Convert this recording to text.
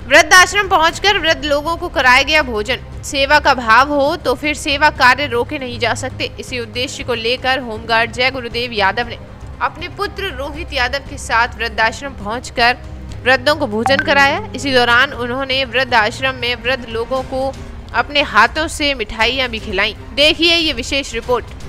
वृद्धाश्रम पहुंचकर वृद्ध लोगों को कराया गया भोजन। सेवा का भाव हो तो फिर सेवा कार्य रोके नहीं जा सकते। इसी उद्देश्य को लेकर होमगार्ड जय गुरुदेव यादव ने अपने पुत्र रोहित यादव के साथ वृद्धाश्रम पहुंचकर वृद्धों को भोजन कराया। इसी दौरान उन्होंने वृद्धाश्रम में वृद्ध लोगों को अपने हाथों से मिठाइयां भी खिलाई। देखिए ये विशेष रिपोर्ट।